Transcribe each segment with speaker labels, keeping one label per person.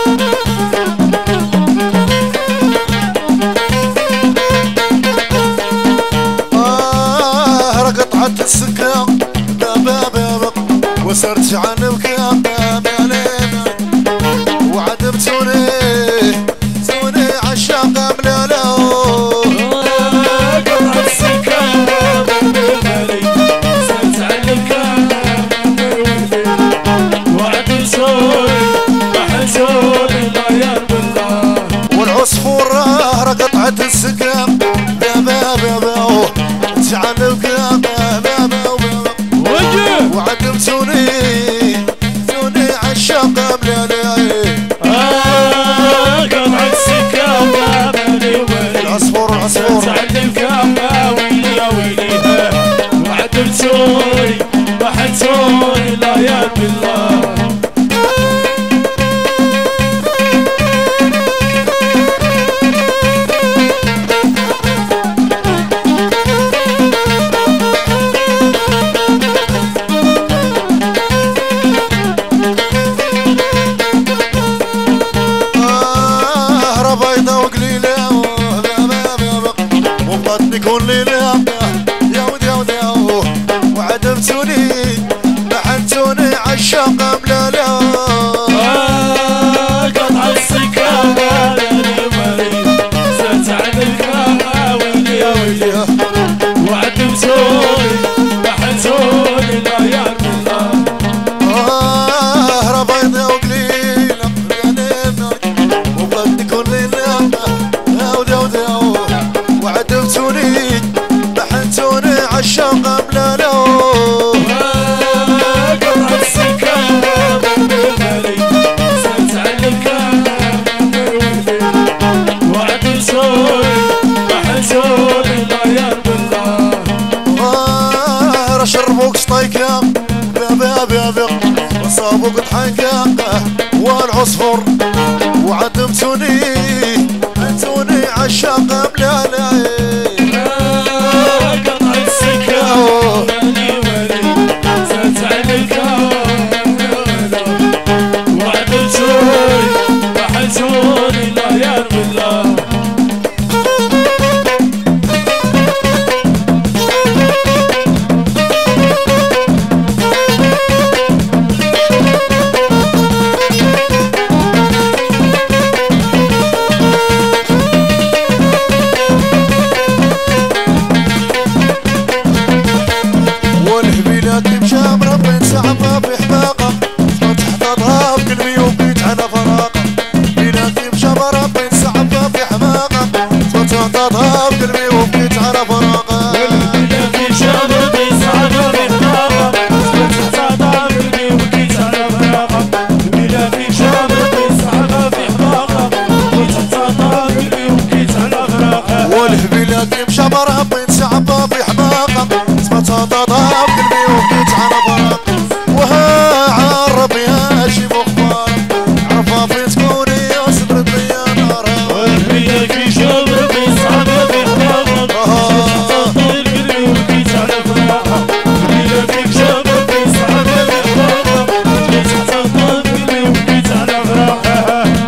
Speaker 1: رقطعت السكة بابا وصرت عنك يا بابا وعدمتوني توني عشاق ملالا
Speaker 2: قطعت السكة بابا صرت عنك وعدمتوني محزوني لا يا بالله
Speaker 1: والعصفور رقطعت السكة بابا عنك يا بابا وعدمتوني توني عشاق ملالاي
Speaker 2: قطعت السكة بابا
Speaker 1: العصفور
Speaker 2: تعلمك يا ويلي يا ويلي وعدمتوني محزوني لا يا بالله
Speaker 1: كل ليلة يا ودي وعدمتوني محنتوني عشاق ملالا
Speaker 2: قطع السكة بابا زدت عنك ويلي يا ويلي وعدمتوني محنتوني لا يا بالله
Speaker 1: ربيضة وقليلة وبدي كل ليلة يا ودي وعدمتوني محنتوني عشاق ملالا
Speaker 2: قطع السكة بابا زدت عنك وعدمتوني محنتوني لا يا بالله
Speaker 1: شربوك سطيكة بابا وصابوك ضحكة والعصفور وعدمتوني انتوني عشاق ملالا
Speaker 2: قطع السكة زدت عنك وعدمتوني محزوني لا يا بالله
Speaker 1: والهبيلات مشام ربي نسعفها في حماقة فتحت اضراب قلبي وبقيت على فراقة بيلاتي مشام ربي نسعفها في حماقة فتحت اضراب قلبي وبقيت على فراقة
Speaker 2: والهبيلات مشام ربي نسعفها في حماقة فتحت اضراب قلبي وبقيت على فراقة الهبيلات مشام ربي نسعفها في حماقة فتحت اضراب قلبي وبقيت على فراقة
Speaker 1: والهبيلات مشام ربي نسعفها في حماقة فتحت اضراب قلبي وبقيت على فراقة وها عرب يا شي مخبار عرفها في تكوني يا صدر الدنيا نارها
Speaker 2: والهبيلات مشام ربي نسعفها في حماقة فتحت اضراب قلبي وبقيت على فراقة الهبيلات مشام ربي نسعفها في حماقة فتحت اضراب قلبي وبقيت على فراقة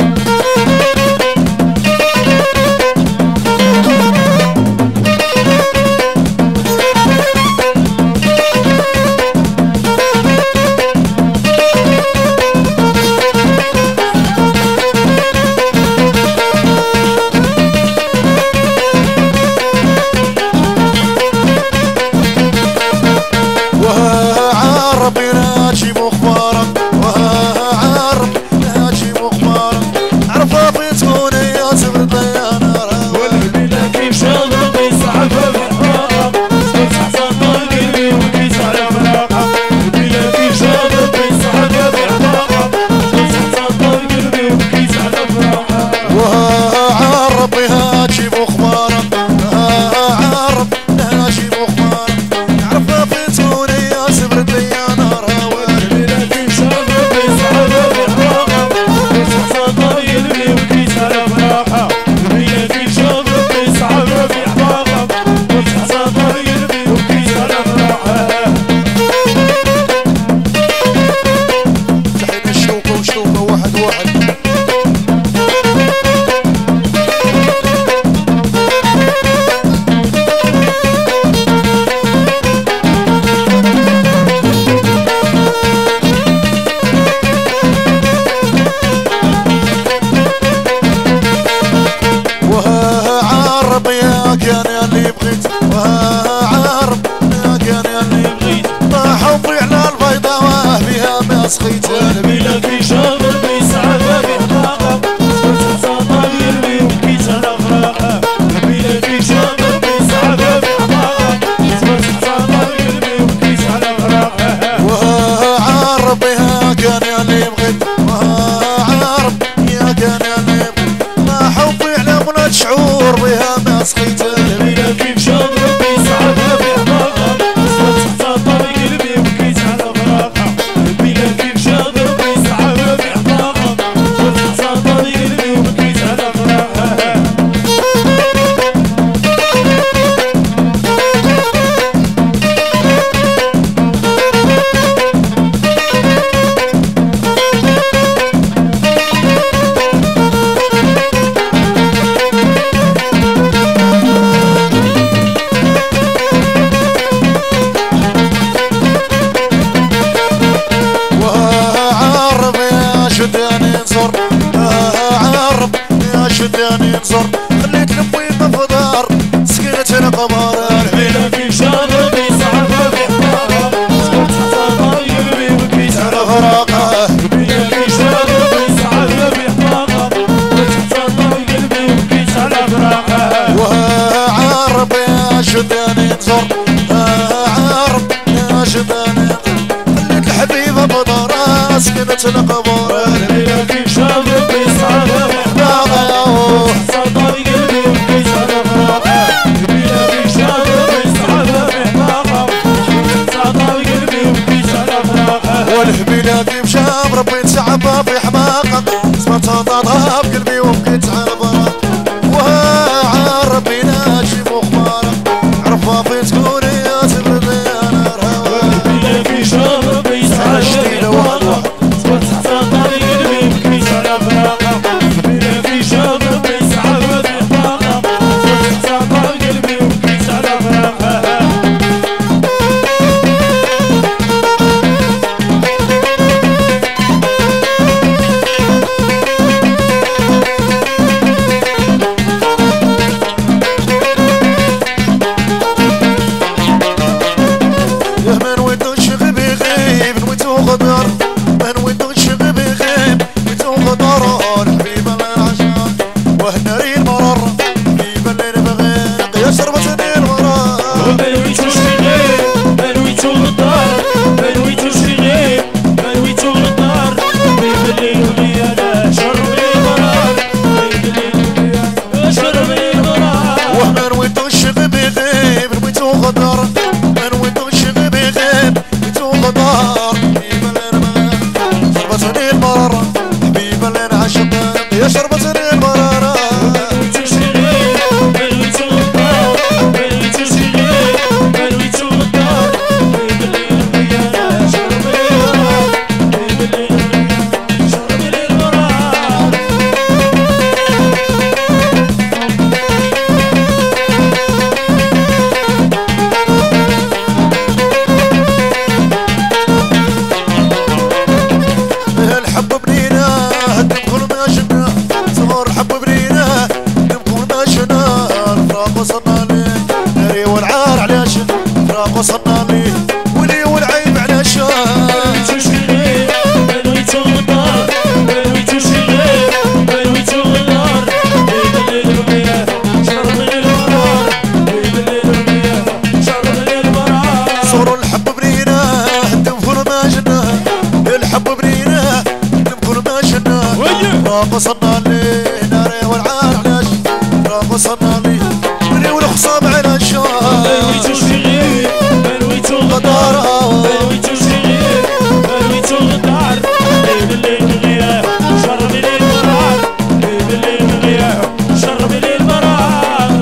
Speaker 1: وها عرب يناجي مخبارك وها عرب يناجي مخبارك عرفها في تكوني يا زبد يا نارها
Speaker 2: والهبيلات مشام ربي نسعفها في حماقة فتحت اضراب قلبي وبقيت على فراقة الهبيلات مشام ربي نسعفها في حماقة فتحت اضراب قلبي وبقيت على فراقة
Speaker 1: وها عرب يناجي مخبارك وها عرب يناجي مخبارك عرفها في تكوني يا زبد يا نارها
Speaker 2: والهبيلات مشام ربي نسعفها في حماقة فتحت اضراب قلبي وبقيت على فراقة الهبيلات مشام ربي نسعفها في حماقة فتحت اضراب قلبي وبقيت على فراقة
Speaker 1: تحين الشوكة وشوكة واحد ولا شعور بها ما سقيت
Speaker 2: الهبيلة كيف شاد ربي يسعدها بحماقها صوت تحت طريق قلبي وبكيت على فراقها الهبيلة كيف شاد ربي يسعدها بحماقها صوت تحت طريق قلبي وبكيت على فراقها
Speaker 1: شداني نزر خليت لمي مفضار سكنت القمر
Speaker 2: الهبيلة كيف شاد ربي يسعدها بحماقها صوت تحت طريق قلبي وبكيت على فراقها الهبيلة كيف شاد ربي يسعدها بحماقها صوت تحت طريق قلبي وبكيت على فراقها
Speaker 1: وعارب يا شداني نزر عارب يا شداني نزر خليت الحبيبة مفضار سكنت القمر
Speaker 2: الهبيلة كيف شاد ربي يسعدها بحماقها صوت طريق قلبي وبكيت على فراقها الهبيلة كيف شاد ربي يسعدها بحماقها صوت تحت طريق قلبي وبكيت على فراقها
Speaker 1: والهبيلة كيف شاف ربي تسعبها في حماقة سمعتها ضاضها بقلبي وبكيت على براق وعاربي ناجي مخبارة عرفها في تكوني يا تبردي انا الهوى
Speaker 2: الهبيلة كيف شاف ربي يسعدها بحماقها صوت تحت طريق قلبي وبكيت على فراقها الهبيلة كيف شاف ربي يسعدها بحماقها صوت تحت طريق قلبي وبكيت على فراقها
Speaker 1: من ودو الشغب يغيب نويتو غدر من ودو الشغب يغيب نويتو غدر الحبيبة للعشاق وهناري المرر الحبيبة اللي نبغي يا شربتني المرر
Speaker 2: بنويتو شغيب بنويتو غدار بنويتو شغيب بنويتو غدار بين الليل والليالة شرب لي مرار بين الليل والليالة شرب لي مرار
Speaker 1: ومن ودو الشغب يغيب نويتو غدر من ودو الشغب يغيب نويتو غدر الحبيبة اللي نبغي شربتني المرر الحبيبة اللي نعشق يا شربتني المرر
Speaker 2: بنويتو شغيب بنويتو غدار بنويتو شغيب بنويتو غدار بين الليل والليالة شرب لي مرار بين الليل والليالة شرب لي مرار
Speaker 1: الحب بنينا دمكم ما شفنا صغار الحب بنينا دمكم ما شفنا الفراق وصلنا ليه ناري والعار علاش الفراق وصلنا ليه ولي والعيب علاش
Speaker 2: بنويتو شغيب بنويتو غدار بنويتو شغيب بنويتو غدار بين الليل والليالة شرب لي المرار بين الليل والليالة شرب لي المرار
Speaker 1: صغار الحب بنينا دمكم ما شفنا الحب بنينا دمكم ما شفنا الفراق وصلنا ليه ناري والعار علاش الفراق وصلنا ليه ولي والخصام علاش
Speaker 2: بنويتو شغيب بنويتو غدار بنويتو شغيب بنويتو غدار بين الليل والليالة شرب لي المرار بين الليل والليالة شرب لي المرار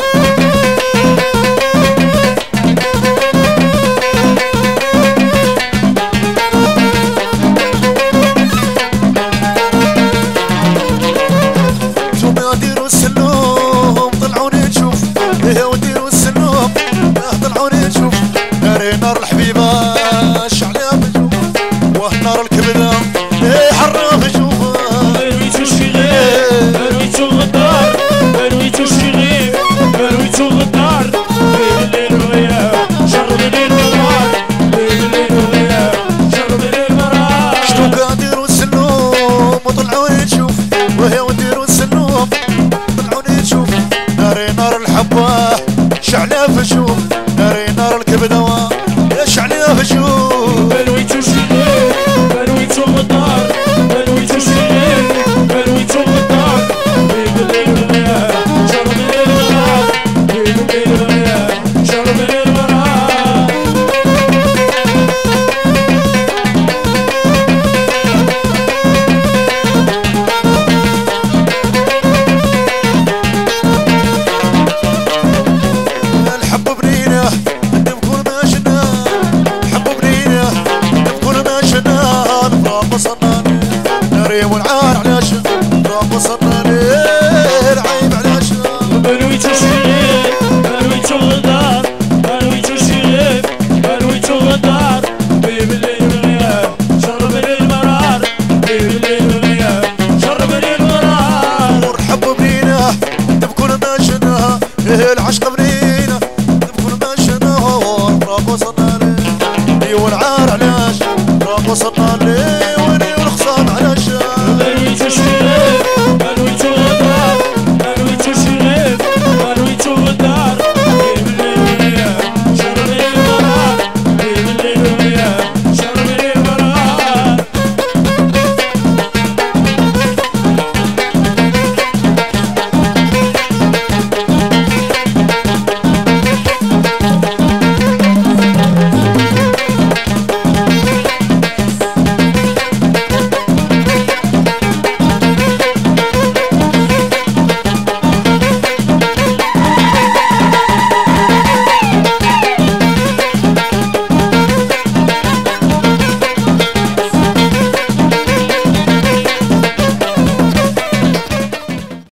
Speaker 1: انتم ديروا السلوم طلعوني نشوف ايه وديروا السلوم طلعوني نشوف ناري نار الحبيبة شعلها بشوف ونار الكبدة ايه حرها بشوف
Speaker 2: بنويتو شغيب بنويتو غدار بنويتو شغيب بنويتو غدار بين الليل والليالة شرب لي المرار بين الليل والليالة شرب لي المرار
Speaker 1: شتوكا ديروا السلوم وطلعوني نشوف وهي وديروا السلوم طلعوني نشوف ناري نار الحبة شعلها بشوف ناري نار الكبدة شعلها بشوف
Speaker 2: بنويتو شغيب بنويتو غدار بنويتو شغيب بنويتو غدار بين الليل والليالة
Speaker 1: ظهري والعار علاش رب سطر